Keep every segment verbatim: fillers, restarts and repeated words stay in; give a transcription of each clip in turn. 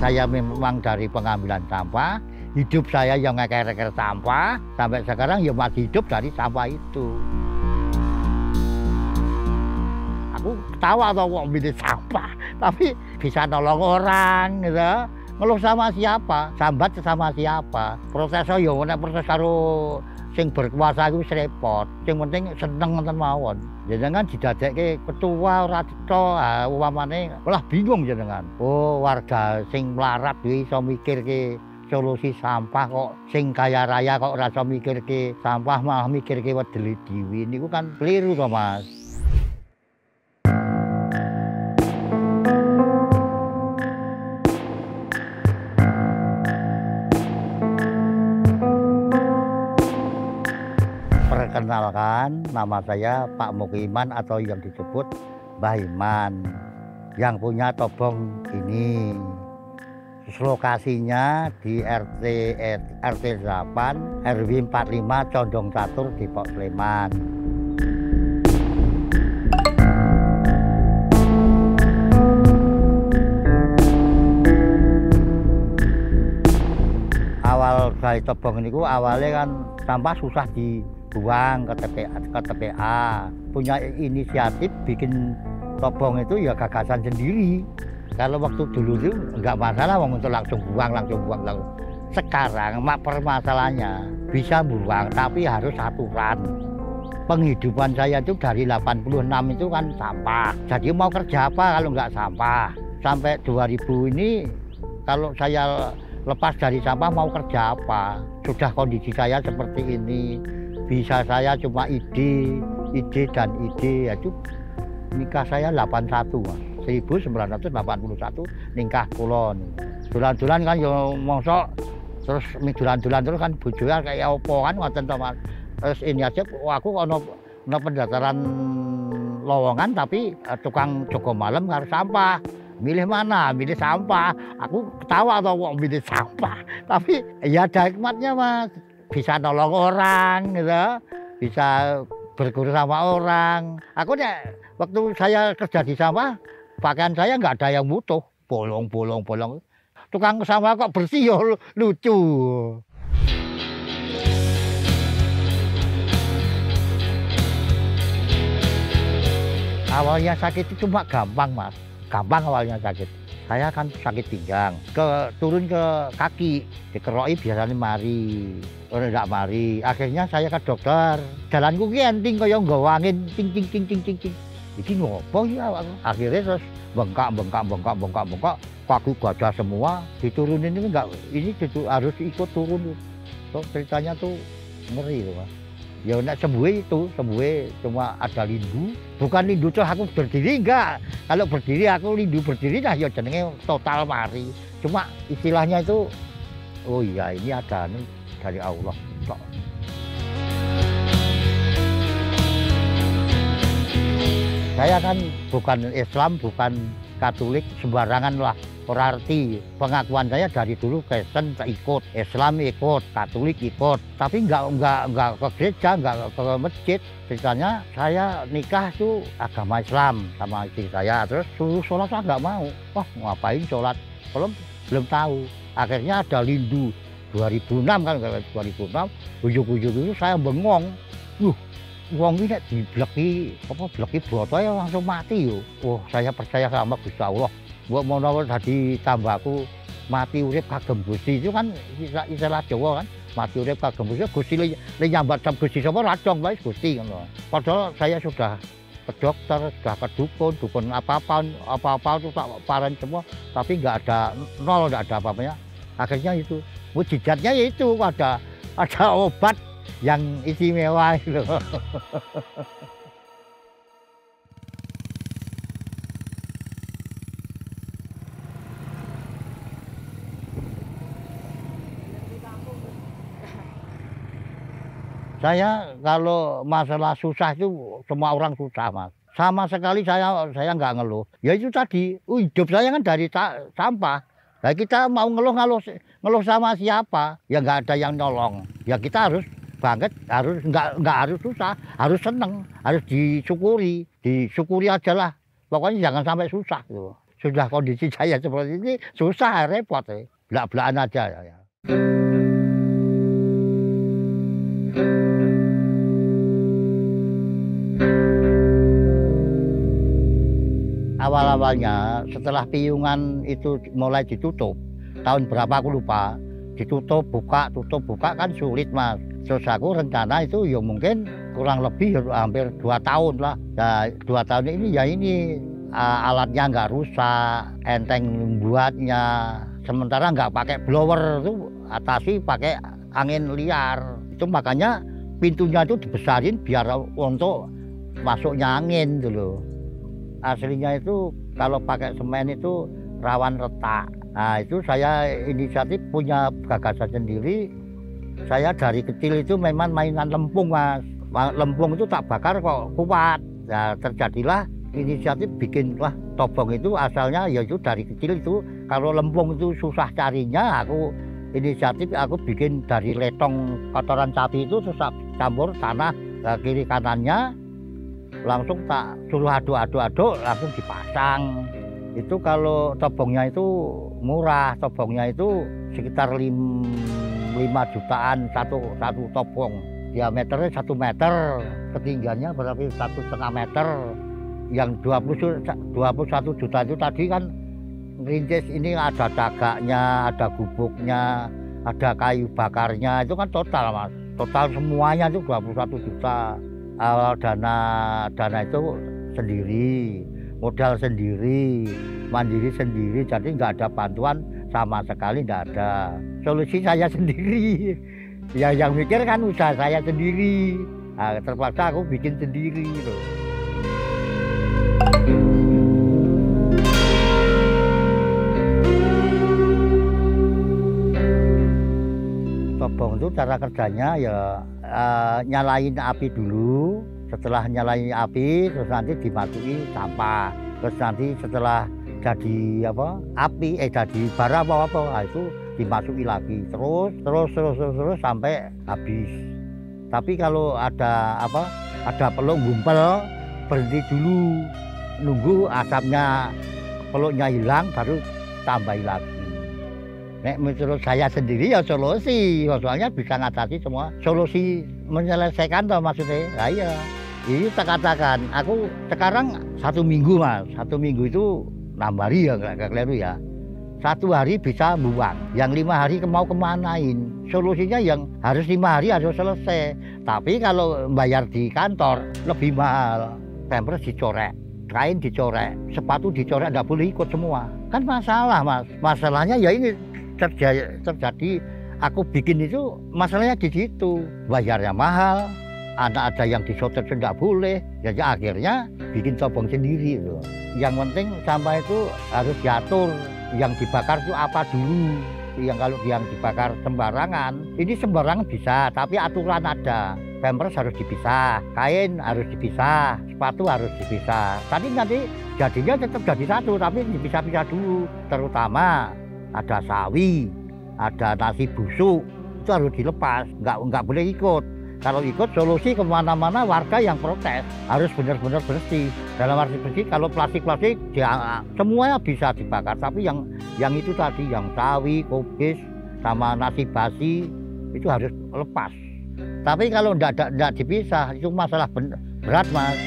saya memang dari pengambilan sampah, hidup saya yang ngeker-ngeker sampah, sampai sekarang ya masih hidup dari sampah itu. Aku ketawa atau kok milih sampah, tapi bisa nolong orang gitu. Ngeluh sama siapa, sambat sama siapa. Prosesnya ya nek proses karo sing berkuasa iku wis repot. Sing penting seneng ngoten mawon. Jenengan didadekke ketua ora cetha, ah umpamane malah bingung jenengan. Oh, warga sing melarat kuwi iso mikirke solusi sampah kok sing kaya raya kok ora iso mikirke sampah malah mikirke wedeli dhewe. Niku kan keliru to, Mas. Perkenalkan, nama saya Pak Mukiman atau yang disebut Mbah Iman yang punya tobong ini. Lokasinya di R T R T delapan R W empat puluh lima Condong Catur Depok Sleman. Awal gawe tobong niku awalnya kan sampah susah dibuang ke T P A, ke T P A. Punya inisiatif bikin tobong itu ya gagasan sendiri. Kalau waktu dulu itu nggak masalah untuk langsung buang, langsung buang, langsung. Sekarang mak permasalahannya bisa buang tapi harus aturan. Penghidupan saya itu dari delapan puluh enam itu kan sampah. Jadi mau kerja apa kalau nggak sampah? Sampai dua ribu ini kalau saya lepas dari sampah mau kerja apa? Sudah kondisi saya seperti ini. Bisa saya cuma ide, ide dan ide. Ya, nikah saya delapan puluh satu, Mas. seribu sembilan ratus delapan puluh satu nikah kulon. Dulan-dulan kan yo mosok terus dulan-dulan terus kan bojone kayak opo kan ngoten to, Mas. Terus ini aja aku ono ono pendaftaran lowongan tapi uh, tukang jogo malam harus sampah. Milih mana? Milih sampah. Aku ketawa atau kok milih sampah. Tapi ya ada hikmatnya, Mas. Bisa nolong orang gitu. Bisa berguru sama orang. Aku nek waktu saya kerja di sampah pakaian saya nggak ada yang butuh, bolong, bolong, bolong. Tukang sampah kok bersih ya lucu. Awalnya sakit itu cuma gampang, Mas. Gampang awalnya sakit. Saya kan sakit pinggang, ke turun ke kaki, dikeroki biasanya mari, orang enggak mari. Akhirnya saya ke dokter. Jalanku ki enting kaya nggawa angin ting ting ting ting ting ting. Iki ngopo ya? Akhirnya terus bengkak, bengkak, bengkak, bengkak, bengkak, kaki gajah semua, diturunin ini enggak, ini harus ikut turun. So, ceritanya tuh ngeri loh, Mas. Ya nek sembuh itu, sembuh cuma ada lindu. Bukan lindu tuh aku berdiri enggak. Kalau berdiri aku lindu berdiri nah ya jenenge total mari. Cuma istilahnya itu oh iya ini ada nih dari Allah. Saya kan bukan Islam, bukan Katolik, sembarangan lah. Ora arti pengakuan saya dari dulu Kristen ikut, Islam ikut, Katolik ikut. Tapi nggak nggak nggak ke gereja, nggak ke masjid. Ceritanya saya nikah tuh agama Islam sama istri saya. Terus suruh sholat saya nggak mau. Wah ngapain sholat? Belum belum tahu. Akhirnya ada lindu dua ribu enam kan, dua ribu enam, ujuk-ujuk itu saya bengong. Yuh, wong ini dibleki apa bleki botolnya langsung mati yo. Oh, saya percaya sama Gusti Allah. Mbok menawa dadi tambahku mati urip kagem Gusti itu kan istilah Jawa kan. Mati urip kagem Gusti, Gusti le nyambat sam Gusti sapa racong wae Gusti ngono. Padahal saya sudah ke dokter, sudah ke dukun, dukun apa-apa apa-apa itu tak paran semua, tapi nggak ada nol, nggak ada apa-apanya. Akhirnya itu mujizatnya yaitu ada ada obat yang istimewa itu. Saya kalau masalah susah itu semua orang susah, Mas. Sama sekali saya saya nggak ngeluh. Ya itu tadi, hidup saya kan dari sampah. Nah kita mau ngeluh ngeluh ngeluh sama siapa? Ya nggak ada yang nolong. Ya kita harus banget, harus nggak nggak harus susah, harus seneng, harus disyukuri, disyukuri aja lah. Pokoknya jangan sampai susah gitu. sudah kondisi saya seperti ini susah repot ya. Belak-belakan aja ya. Awal-awalnya setelah piungan itu mulai ditutup, tahun berapa aku lupa, ditutup buka tutup buka kan sulit Mas. Terus aku rencana itu ya mungkin kurang lebih ya hampir dua tahun lah. Nah, dua tahun ini ya ini uh, alatnya nggak rusak, enteng buatnya. Sementara nggak pakai blower itu atasi pakai angin liar. Itu makanya pintunya itu dibesarin biar untuk masuknya angin dulu. Aslinya itu kalau pakai semen itu rawan retak. Nah itu saya inisiatif punya gagasan sendiri. Saya dari kecil itu memang mainan lempung Mas. Lempung itu tak bakar kok kuat. Nah terjadilah inisiatif bikinlah tobong itu asalnya yaitu dari kecil itu. Kalau lempung itu susah carinya, aku inisiatif aku bikin dari letong kotoran sapi itu terus campur tanah kiri kanannya. Langsung tak suruh aduk-aduk-aduk langsung dipasang. Itu kalau tobongnya itu murah, tobongnya itu sekitar lima jutaan satu satu tobong. Diameternya satu meter, ketinggiannya berarti satu setengah meter. Yang dua puluh satu juta itu tadi kan ngerintis ini ada cagaknya, ada gubuknya, ada kayu bakarnya, itu kan total Mas. Total semuanya itu dua puluh satu juta. Awal dana dana itu sendiri, modal sendiri, mandiri sendiri, jadi nggak ada bantuan sama sekali, nggak ada. Solusi saya sendiri, ya yang mikir kan usaha saya sendiri. Nah, terpaksa aku bikin sendiri gitu. Tobong itu cara kerjanya ya uh, nyalain api dulu, setelah nyalain api terus nanti dimasuki sampah, terus nanti setelah jadi apa api eh jadi bara apa apa nah, itu dimasuki lagi terus terus terus terus terus sampai habis. Tapi kalau ada apa ada peluk gumpel berhenti dulu, nunggu asapnya peluknya hilang baru tambahin lagi. Nek menurut saya sendiri ya solusi, soalnya bisa ngatasi semua. Solusi menyelesaikan toh maksudnya. Nah, iya. Ini tak katakan, aku sekarang satu minggu Mas, satu minggu itu nambari ya nggak keliru ya. Satu hari bisa buang, yang lima hari mau kemanain. Solusinya yang harus lima hari harus selesai. Tapi kalau bayar di kantor lebih mahal. Pampers dicorek, kain dicorek, sepatu dicorek, nggak boleh ikut semua. Kan masalah Mas. Masalahnya ya ini terjadi, terjadi aku bikin itu masalahnya di situ, bayarnya mahal, anak ada yang disoter nggak boleh, jadi akhirnya bikin tobong sendiri loh. Yang penting sampah itu harus diatur, yang dibakar itu apa dulu, yang kalau yang dibakar sembarangan, ini sembarangan bisa, tapi aturan ada. Pampers harus dipisah, kain harus dipisah, sepatu harus dipisah. Tadi nanti jadinya tetap jadi satu, tapi dipisah-pisah dulu, terutama ada sawi, ada nasi busuk, itu harus dilepas, nggak nggak boleh ikut. Kalau ikut solusi kemana-mana warga yang protes, harus benar-benar bersih. Dalam arti bersih, kalau plastik-plastik ya, semuanya bisa dibakar, tapi yang yang itu tadi, yang sawi, kubis, sama nasi basi itu harus lepas. Tapi kalau nggak nggak dipisah, itu masalah berat Mas.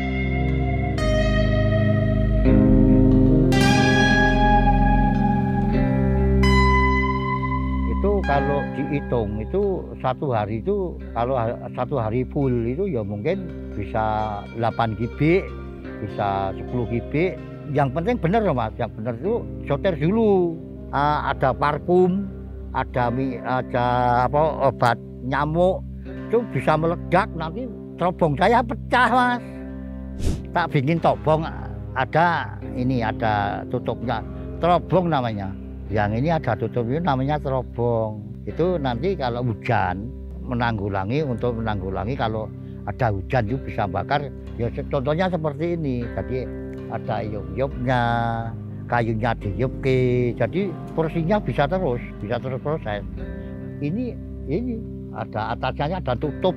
Kalau dihitung itu satu hari itu kalau satu hari full itu ya mungkin bisa delapan kubik, bisa sepuluh kubik. Yang penting benar loh Mas, yang benar itu soter dulu. Uh, ada parfum, ada ada apa obat nyamuk itu bisa meledak, nanti tobong saya pecah Mas. Tak bikin tobong ada ini ada tutupnya, terobong namanya. Yang ini ada tutupnya namanya terobong. Itu nanti kalau hujan menanggulangi, untuk menanggulangi kalau ada hujan itu bisa bakar. Ya contohnya seperti ini. Jadi ada iup-iupnya, kayunya diiupke. Jadi porsinya bisa terus, bisa terus proses. Ini ini ada atasnya ada tutup.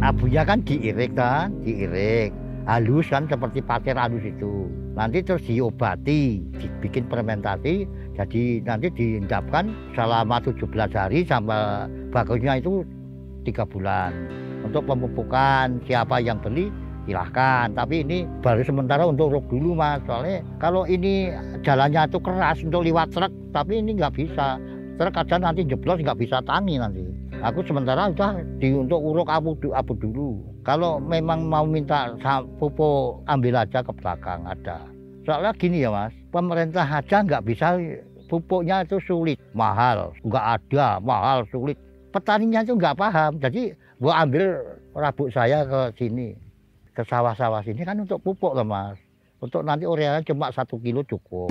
abunya kan diirik kan, diirik. Halus kan seperti pasir halus itu. Nanti terus diobati, dibikin fermentasi, jadi nanti diendapkan selama tujuh belas hari sampai bagusnya itu tiga bulan. Untuk pemupukan siapa yang beli silahkan, tapi ini baru sementara untuk uruk dulu Mas. Soalnya kalau ini jalannya itu keras untuk liwat truk, tapi ini nggak bisa. Truk aja nanti jeblos nggak bisa tangi nanti. Aku sementara udah di untuk uruk abu, abu dulu. Kalau memang mau minta pupuk ambil aja ke belakang ada. Soalnya gini ya Mas, pemerintah aja nggak bisa, pupuknya itu sulit, mahal, nggak ada, mahal, sulit. Petaninya itu nggak paham, jadi gua ambil rabuk saya ke sini, ke sawah-sawah sini kan untuk pupuk loh Mas. Untuk nanti ureanya cuma satu kilo cukup.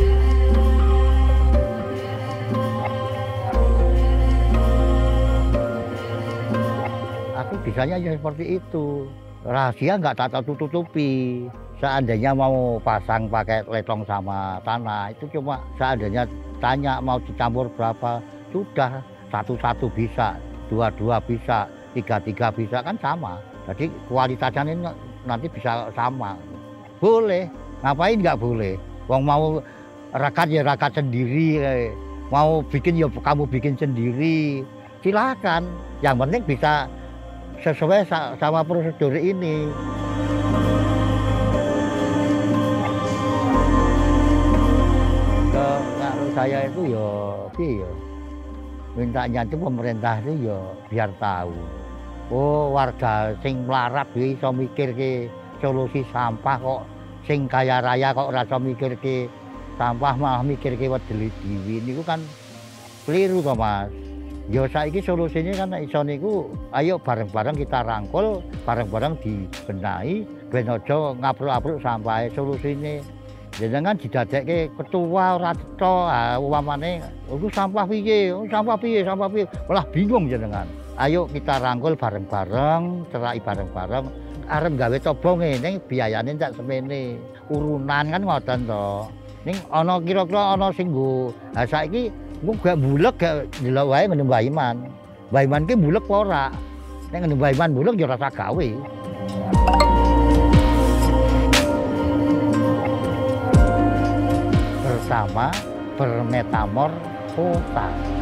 Aku bisanya ya seperti itu. Rahasia nggak tak tutup-tutupi. Seandainya mau pasang pakai letong sama tanah, itu cuma seandainya tanya mau dicampur berapa, sudah satu-satu bisa, dua-dua bisa, tiga-tiga bisa kan sama. Jadi kualitasnya ini nanti bisa sama. Boleh, ngapain nggak boleh? Wong mau rakat ya rakat sendiri, mau bikin ya kamu bikin sendiri. Silakan. Yang penting bisa sesuai sama prosedur ini. Kalau saya itu ya, sih ya, mintanya itu pemerintah itu ya biar tahu. Oh warga sing melarat iso mikir ke solusi sampah kok, sing kaya raya kok ora iso mikir ke sampah malah mikir ke wedeli dhewe niku kan keliru to Mas. Ya saiki solusine kan iso niku ayo bareng-bareng kita rangkul, bareng-bareng dibenahi ben aja ngapruk-apruk sampahe. Solusine jenengan didadekke ketua ora cetha, ah umpamane iku sampah piye, oh, sampah piye, sampah piye, malah bingung jenengan. Ayo kita rangkul bareng-bareng, cerai bareng-bareng, arep gawe cobonge ning biayane tak semene. Urunan kan ngoten to. Ning ana kira-kira ana sing nggo. Ha saiki engko gak bulek gak ndelok wae ngene Mbah Iman. Mbah Iman ki bulek apa ora? Nek ngene Mbah Iman bulek ya rasa gawe. Bersama bermetamorfosa.